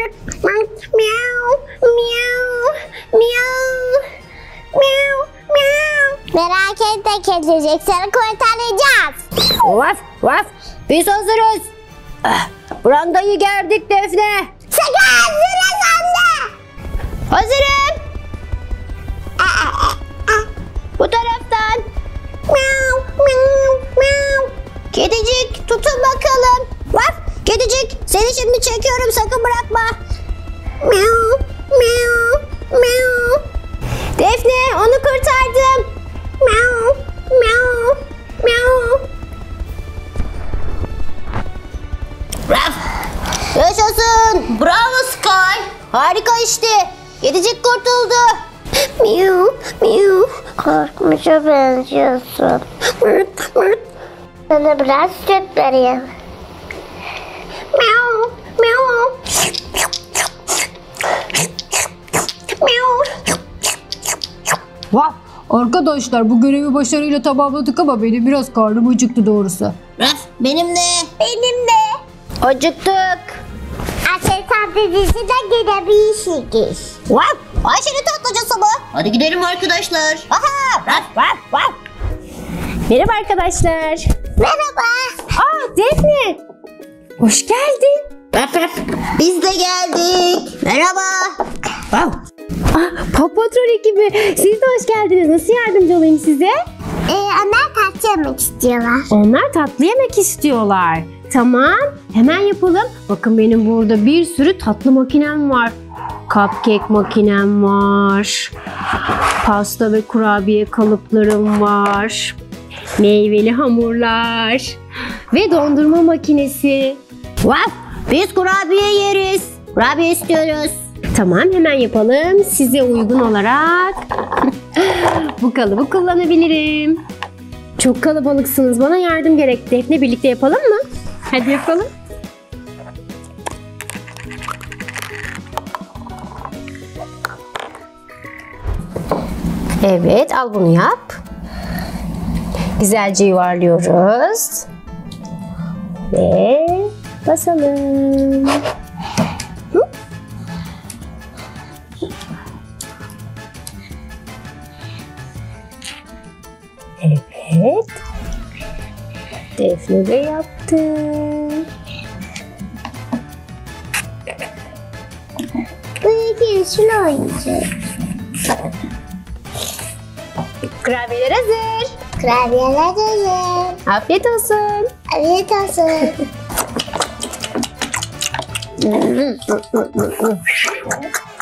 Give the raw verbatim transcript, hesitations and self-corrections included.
Merak etme kedicik, seni kurtaracağız. Vaf vaf, biz hazırız. Ah, brandayı gerdik Defne. Sakın hazırız anne. Hazırım. Bu taraftan. Kedicik tutun bakalım. Vaf, kedicik seni şimdi çekiyorum, sakın bırakma. Defne, onu kurtardım. Raf. Yaşasın. Bravo Sky. Harika işte. Kedicik kurtuldu. Miu, miu. Korkmuşa benziyorsun. Sana biraz süt vereyim. Miau, miau. Vah! Arkadaşlar bu görevi başarıyla tamamladık ama benim biraz karnım acıktı doğrusu. Raf, benim de. Benim de. Acıktık. Ayşe tatlıcısı da gidebilirsiniz. Vaf, Ayşe'nin tatlıcısı mı? Hadi gidelim arkadaşlar. Aha! Raf, vaf, vaf. Merhaba arkadaşlar. Merhaba. Aa, Defne. Hoş geldin. Raf, raf. Biz de geldik. Merhaba. Wow. Ah, Paw Patrol ekibi. Siz de hoş geldiniz. Nasıl yardımcı olayım size? Ee, onlar tatlı yemek istiyorlar. Onlar tatlı yemek istiyorlar. Tamam. Hemen yapalım. Bakın benim burada bir sürü tatlı makinem var. Cupcake makinem var. Pasta ve kurabiye kalıplarım var. Meyveli hamurlar. Ve dondurma makinesi. Wow, biz kurabiye yeriz. Kurabiye istiyoruz. Tamam, hemen yapalım. Size uygun olarak bu kalıbı kullanabilirim. Çok kalabalıksınız. Bana yardım gerek. Defne, birlikte yapalım mı? Hadi yapalım. Evet, al bunu yap. Güzelce yuvarlıyoruz. Ve basalım. Hı? Evet. Defne de yaptı. Bu iki şunu oynayacak. Kurabiyeler hazır. Kurabiyeler hazır. Afiyet olsun. Afiyet olsun.